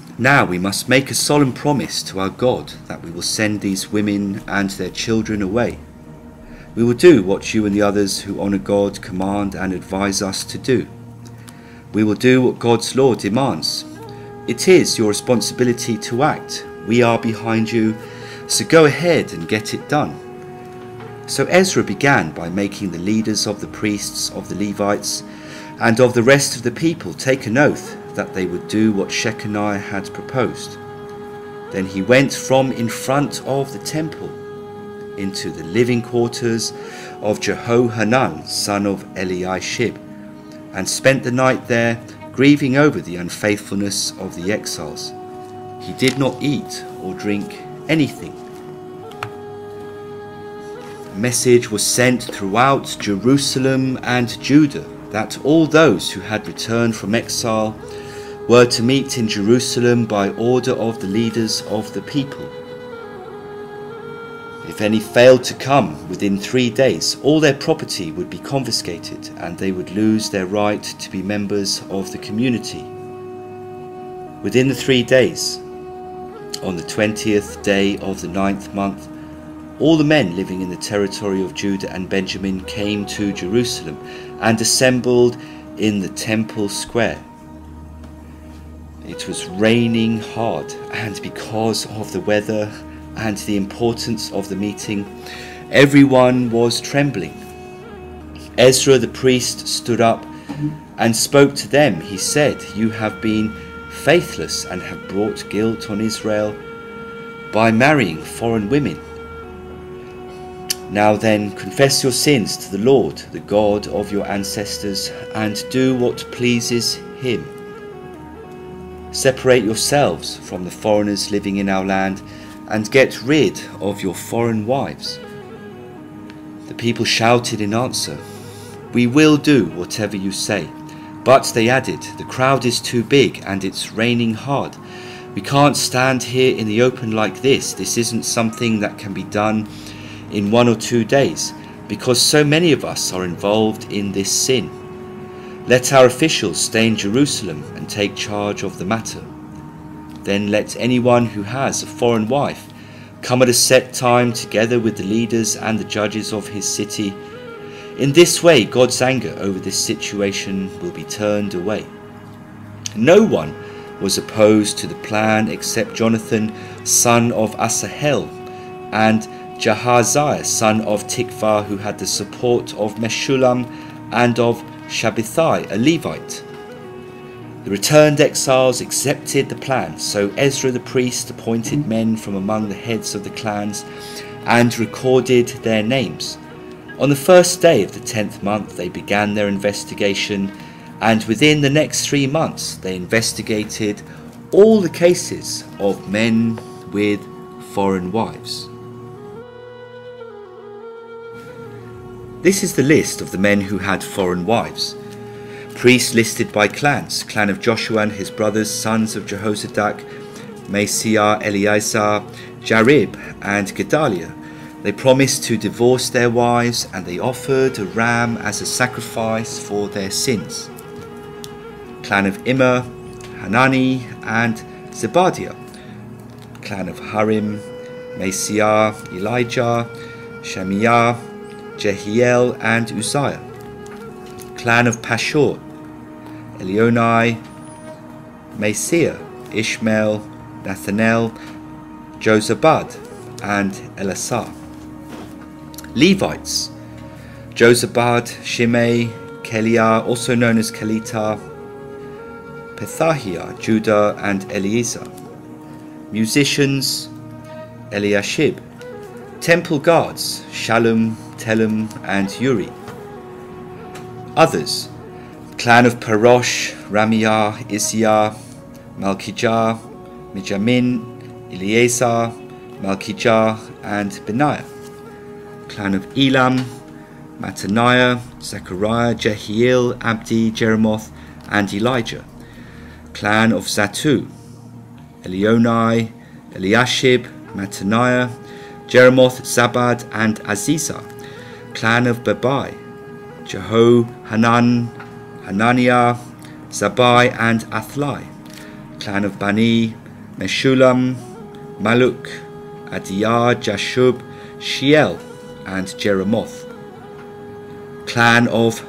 Now we must make a solemn promise to our God that we will send these women and their children away. We will do what you and the others who honor God command and advise us to do. We will do what God's law demands. It is your responsibility to act. We are behind you, so go ahead and get it done." So Ezra began by making the leaders of the priests, of the Levites, and of the rest of the people take an oath that they would do what Shechaniah had proposed. Then he went from in front of the temple into the living quarters of Jehohanan, son of Eliashib, and spent the night there, grieving over the unfaithfulness of the exiles. He did not eat or drink anything. A message was sent throughout Jerusalem and Judah that all those who had returned from exile were to meet in Jerusalem by order of the leaders of the people. If any failed to come within 3 days, all their property would be confiscated and they would lose their right to be members of the community. Within the 3 days, on the 20th day of the 9th month, all the men living in the territory of Judah and Benjamin came to Jerusalem and assembled in the temple square. It was raining hard, and because of the weather and the importance of the meeting, everyone was trembling. Ezra the priest stood up and spoke to them. He said, "You have been faithless and have brought guilt on Israel by marrying foreign women. Now then, confess your sins to the Lord, the God of your ancestors, and do what pleases him. Separate yourselves from the foreigners living in our land and get rid of your foreign wives." The people shouted in answer, "We will do whatever you say." But they added, "The crowd is too big and it's raining hard. We can't stand here in the open like this. This isn't something that can be done in 1 or 2 days, because so many of us are involved in this sin. Let our officials stay in Jerusalem and take charge of the matter. Then let anyone who has a foreign wife come at a set time together with the leaders and the judges of his city. In this way, God's anger over this situation will be turned away." No one was opposed to the plan except Jonathan, son of Asahel, and Jahaziah, son of Tikvah, who had the support of Meshullam and of Shabbethai, a Levite. The returned exiles accepted the plan, so Ezra the priest appointed men from among the heads of the clans and recorded their names. On the first day of the 10th month they began their investigation, and within the next 3 months they investigated all the cases of men with foreign wives. This is the list of the men who had foreign wives. Priests listed by clans: clan of Joshua and his brothers, sons of Jehozadak, Maaseiah, Eleazar, Jarib, and Gedaliah. They promised to divorce their wives, and they offered a ram as a sacrifice for their sins. Clan of Immer, Hanani, and Zebadiah. Clan of Harim, Maaseiah, Elijah, Shemiah, Jehiel, and Uzziah. Clan of Pashur, Elionai, Maaseiah, Ishmael, Nathanael, Jozabad, and Elasah. Levites: Jozabad, Shimei, Keliah, also known as Kelita, Pethahiah, Judah, and Eliezer. Musicians: Eliashib. Temple guards: Shallum, Telem, and Uri. Others: clan of Parosh, Ramiah, Isiah, Malkijah, Mijamin, Eleazar, Malkijah, and Benaiah. Clan of Elam, Mattaniah, Zechariah, Jehiel, Abdi, Jeremoth, and Elijah. Clan of Zatu, Elionai, Eliashib, Mattaniah, Jeremoth, Zabad, and Azizah. Clan of Babai, Jehohanan, Hananiah, Zabai, and Athlai. Clan of Bani, Meshulam, Maluk, Adiyah, Jashub, Shiel, and Jeremoth. Clan of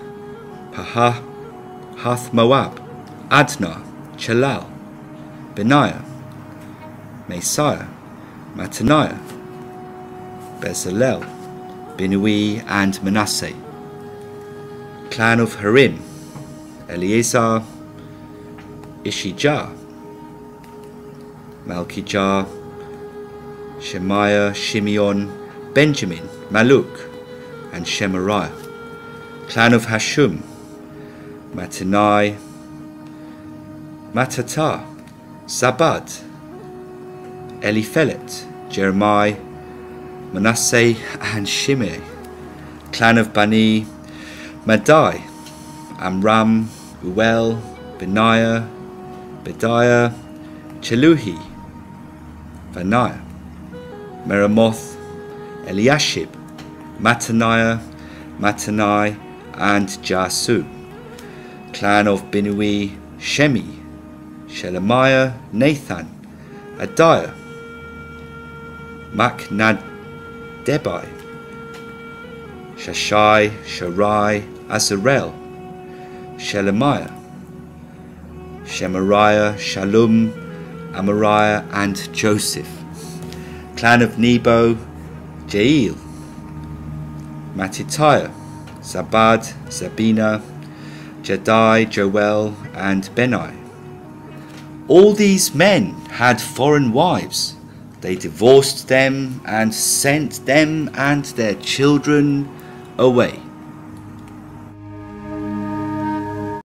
Pahath Moab, Adnah, Chelal, Benaiah, Messiah, Mattaniah, Bezalel, Binui, and Manasseh. Clan of Harim, Eleazar, Ishijah, Malkijah, Shemaiah, Shimeon, Benjamin, Maluk, and Shemariah. Clan of Hashum, Mattanai, Mattatah, Zabad, Eliphelet, Jeremiah, Manasseh, and Shimei. Clan of Bani, Madai, Amram, Uel, Benaiah, Bediah, Cheluhi, Vanaiah, Meremoth, Eliashib, Mattaniah, Mattanai, and Jasu. Clan of Binui, Shemi, Shelemiah, Nathan, Adiah, Macnadebai, Shashai, Sharai, Azarel, Shelemiah, Shemariah, Shalom, Amariah, and Joseph. Clan of Nebo, Jael, Mattitiah, Zabad, Zabina, Jedi, Joel, and Benai. All these men had foreign wives. They divorced them and sent them and their children away.